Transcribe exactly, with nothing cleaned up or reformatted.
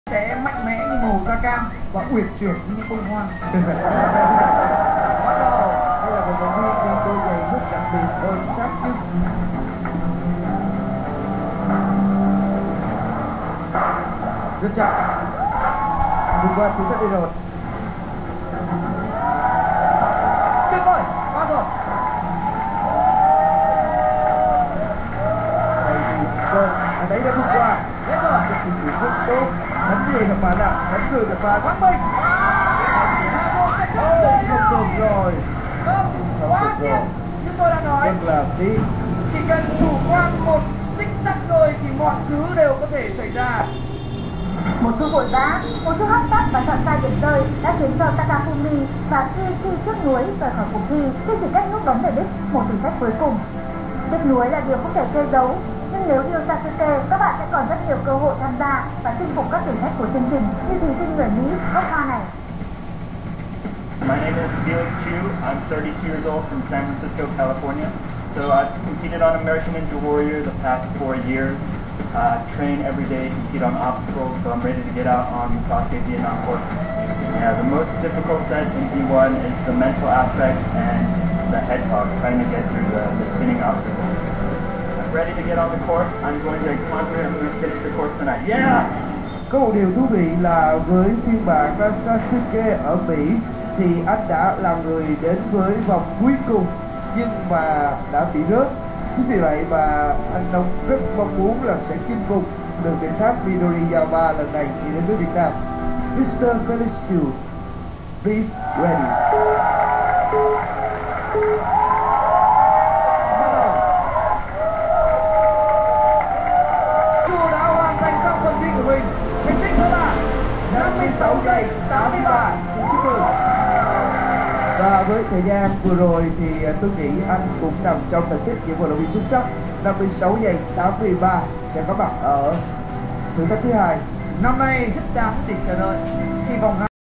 sẽ mạnh mẽ như màu da cam và uyển chuyển như bông hoa. Bắt đầu. Đây là một vận động viên đi đôi giày rất đặc biệt bơi sát chân. Rất chậm. Vượt qua thử thách đi rồi. Tuyệt vời, qua rồi. Vâng, anh ấy đã vượt qua. Hết rồi. Một sự chuyển rất tốt. Đánh người các bạn ạ, đánh người các bạn. Quang Minh. Ôi, không được rồi. Không, quá tiếc. Như tôi đã nói, Rất là tiếc. chỉ cần chủ quan một tích tắc rồi thì mọi thứ đều có thể xảy ra. Một chút vội vã, một chút hấp tấp và chọn sai điểm rơi đã khiến cho Takafumi và Shuichi tiếc nuối rời khỏi cuộc thi khi chỉ cách nút bóng về đích một thử thách cuối cùng. Tiếc nuối là điều không thể che giấu, nhưng nếu yêu Sasuke, các bạn sẽ còn rất nhiều cơ hội tham gia và chinh phục các thử thách của chương trình như thí sinh người Mỹ gốc Hoa này. My name is Felix Chu. I'm thirty-two years old from San Francisco, California. So I've competed on American Ninja Warrior the past four years. Uh, train every day, compete on obstacles, so I'm ready to get out on Sasuke Vietnam court. Yeah, the most difficult set in V one is the mental aspect and the hedgehog, trying to get through the, the spinning obstacles. I'm ready to get on the course. I'm going to conquer. I'm going to finish the course tonight. Yeah! Có một điều thú vị là với phiên bản Sasuke ở Mỹ thì anh đã là người đến với vòng cuối cùng nhưng mà đã bị rớt. Chính vì vậy mà anh Đông rất mong muốn là sẽ chinh phục được giải thác Midoriyama lần này khi đến với Việt Nam. mít-tơ Felix Chu, please ready. Chu đã hoàn thành xong phần thi của mình. Thành tích đó là năm mươi sáu giây tám mươi ba. Chúc mừng. Và với thời gian vừa rồi thì tôi nghĩ anh cũng nằm trong thành tích những vận động viên xuất sắc. Năm mươi sáu giây tám mươi ba sẽ có mặt ở thử thách thứ hai. Năm nay rất đáng để chờ đợi. Hy vọng